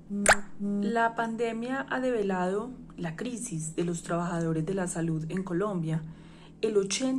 La pandemia ha develado la crisis de los trabajadores de la salud en Colombia. El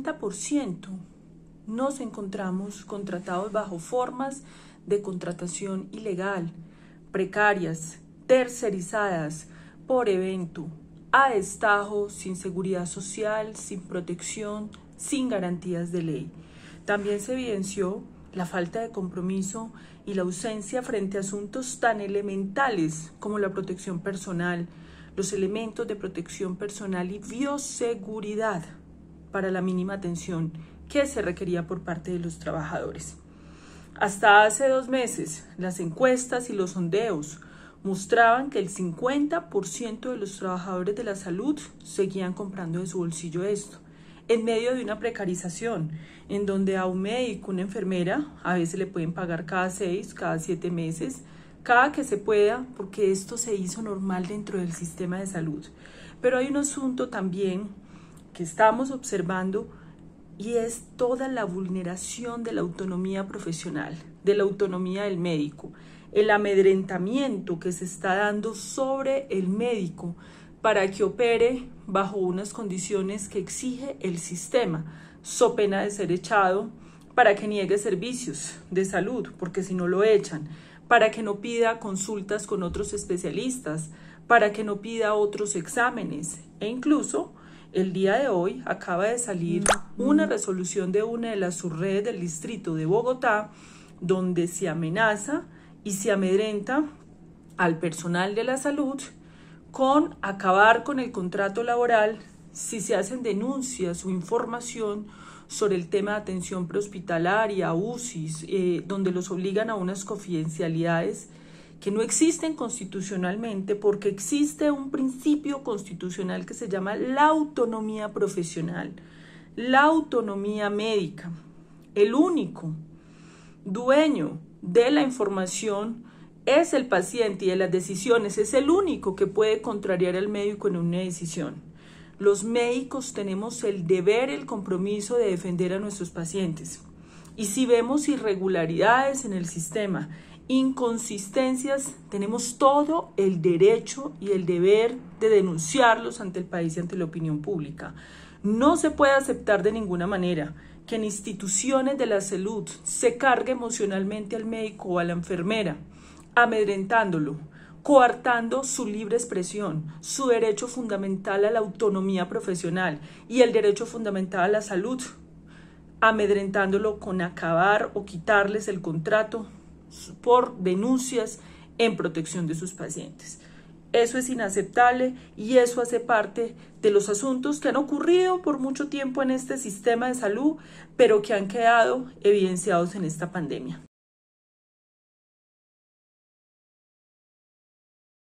80% nos encontramos contratados bajo formas de contratación ilegal, precarias, tercerizadas, por evento, a destajo, sin seguridad social, sin protección, sin garantías de ley. También se evidenció la falta de compromiso y la ausencia frente a asuntos tan elementales como la protección personal, los elementos de protección personal y bioseguridad para la mínima atención que se requería por parte de los trabajadores. Hasta hace 2 meses, las encuestas y los sondeos mostraban que el 50% de los trabajadores de la salud seguían comprando de su bolsillo esto, en medio de una precarización, en donde a un médico, una enfermera, a veces le pueden pagar cada 6, cada 7 meses, cada que se pueda, porque esto se hizo normal dentro del sistema de salud. Pero hay un asunto también que estamos observando y es toda la vulneración de la autonomía profesional, de la autonomía del médico, el amedrentamiento que se está dando sobre el médico para que opere bajo unas condiciones que exige el sistema, so pena de ser echado, para que niegue servicios de salud, porque si no lo echan, para que no pida consultas con otros especialistas, para que no pida otros exámenes, e incluso el día de hoy acaba de salir una resolución de una de las subredes del distrito de Bogotá, donde se amenaza y se amedrenta al personal de la salud con acabar con el contrato laboral si se hacen denuncias o información sobre el tema de atención prehospitalaria, UCIs, donde los obligan a unas confidencialidades que no existen constitucionalmente, porque existe un principio constitucional que se llama la autonomía profesional, la autonomía médica. El único dueño de la información es el paciente y de las decisiones, es el único que puede contrariar al médico en una decisión. Los médicos tenemos el deber, el compromiso de defender a nuestros pacientes. Y si vemos irregularidades en el sistema, inconsistencias, tenemos todo el derecho y el deber de denunciarlos ante el país y ante la opinión pública. No se puede aceptar de ninguna manera que en instituciones de la salud se cargue emocionalmente al médico o a la enfermera, amedrentándolo, coartando su libre expresión, su derecho fundamental a la autonomía profesional y el derecho fundamental a la salud, amedrentándolo con acabar o quitarles el contrato por denuncias en protección de sus pacientes. Eso es inaceptable y eso hace parte de los asuntos que han ocurrido por mucho tiempo en este sistema de salud, pero que han quedado evidenciados en esta pandemia.